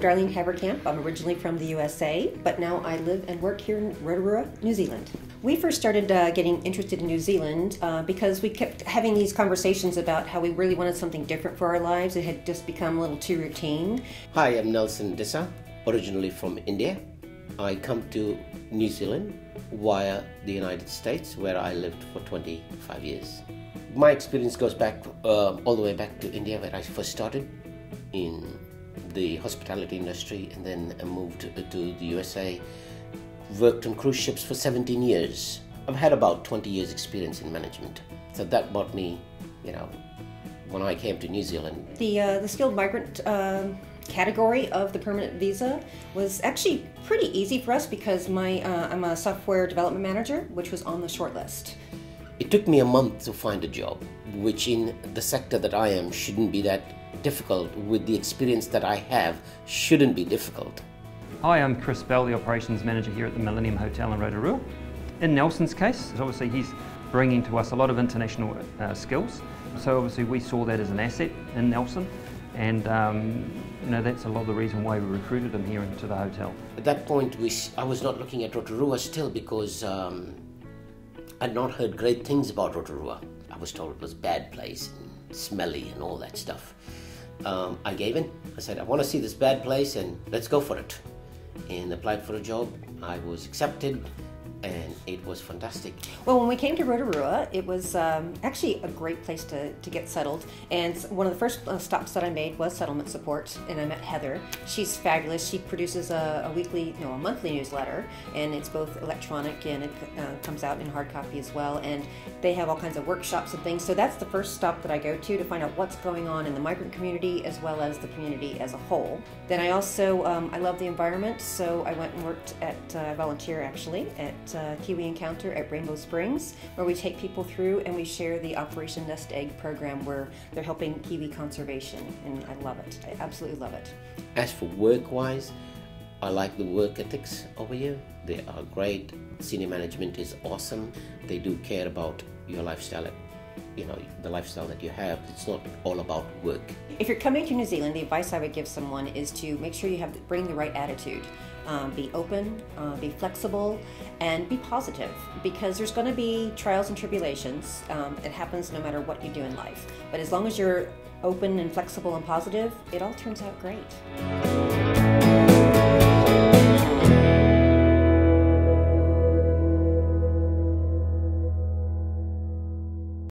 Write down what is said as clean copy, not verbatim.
Darlene Haverkamp. I'm originally from the USA, but now I live and work here in Rotorua, New Zealand. We first started getting interested in New Zealand because we kept having these conversations about how we really wanted something different for our lives. It had just become a little too routine. Hi, I'm Nelson Dissa, originally from India. I come to New Zealand via the United States, where I lived for 25 years. My experience goes back all the way back to India, where I first started in the hospitality industry, and then I moved to the USA, worked on cruise ships for 17 years. I've had about 20 years experience in management. So that brought me, when I came to New Zealand. The skilled migrant category of the permanent visa was actually pretty easy for us because I'm a software development manager, which was on the short list. It took me a month to find a job, which in the sector that I am shouldn't be that difficult. With the experience that I have, shouldn't be difficult. Hi, I'm Chris Bell, the Operations Manager here at the Millennium Hotel in Rotorua. In Nelson's case, obviously he's bringing to us a lot of international skills. So obviously we saw that as an asset in Nelson, and that's a lot of the reason why we recruited him here into the hotel. At that point, I was not looking at Rotorua still because I'd not heard great things about Rotorua. I was told it was a bad place, and smelly and all that stuff. I gave in. I said, I want to see this bad place and let's go for it. And applied for a job. I was accepted, and it was fantastic. Well, when we came to Rotorua, it was actually a great place to get settled. And one of the first stops that I made was settlement support, and I met Heather. She's fabulous. She produces a monthly newsletter, and it's both electronic and it comes out in hard copy as well. And they have all kinds of workshops and things. So that's the first stop that I go to find out what's going on in the migrant community as well as the community as a whole. Then I also, I love the environment, so I went and worked at, volunteer actually, at Kiwi Encounter at Rainbow Springs, where we take people through and we share the Operation Nest Egg program where they're helping Kiwi conservation, and I love it. I absolutely love it. As for work-wise, I like the work ethics over here. They are great. Senior management is awesome. They do care about your lifestyle, the lifestyle that you have. It's not all about work. If you're coming to New Zealand, the advice I would give someone is to make sure you bring the right attitude. Be open, be flexible, and be positive, because there's going to be trials and tribulations. It happens no matter what you do in life. But as long as you're open and flexible and positive, it all turns out great.